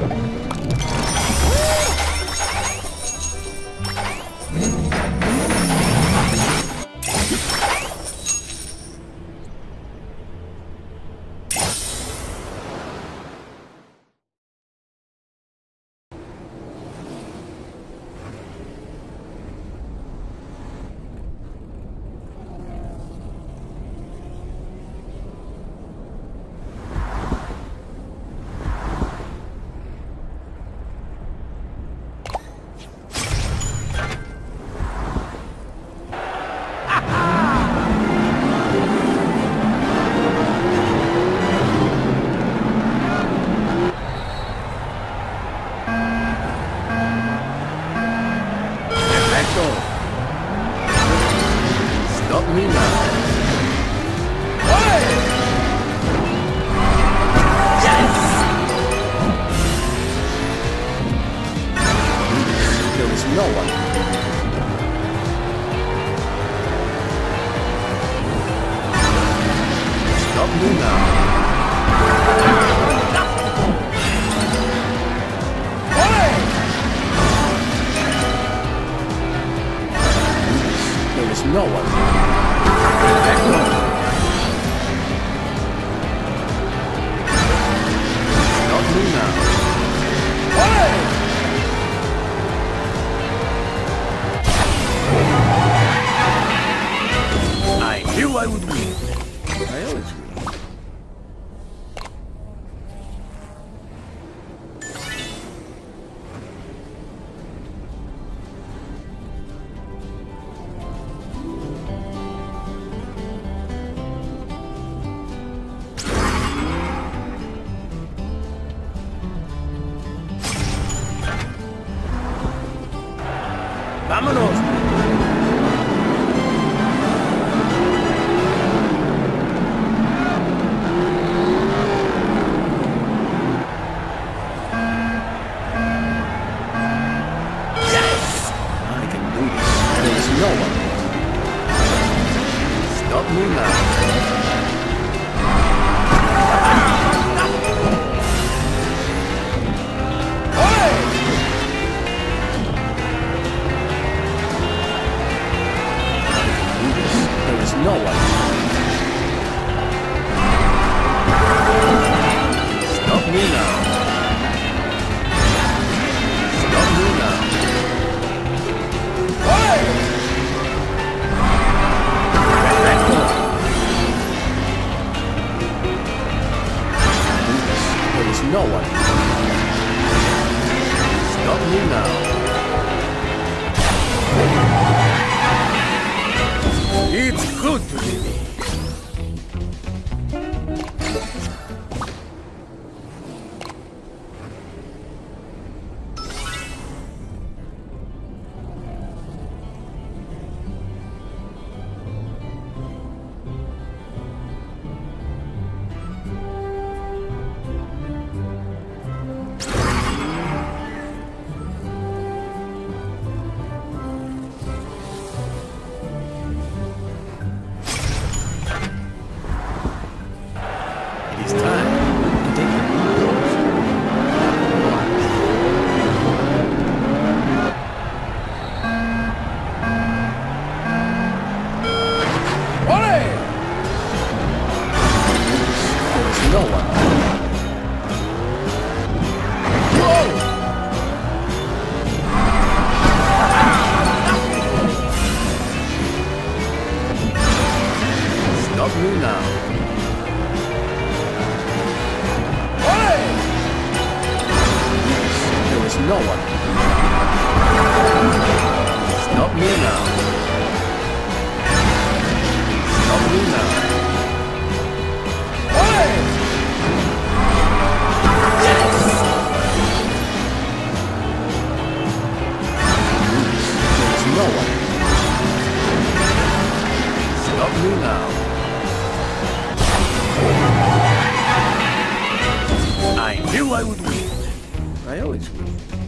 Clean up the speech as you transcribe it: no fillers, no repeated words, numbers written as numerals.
Stop me now. Yes! There is no one. Stop me now. There is no one. Stop me now. I knew I would win. I always win. ¡Vámonos! Yes! I can do this. There is no one. Stop me now. No one. Stop me now. Stop me now. There is no one. Stop me now. It's good to be me. It's time to take the windows. Olé! There is no one. Whoa! Stop me now. There is no one. Stop me now. Stop me now. Yes! There is no one. Stop me now. I knew I would win. I always win.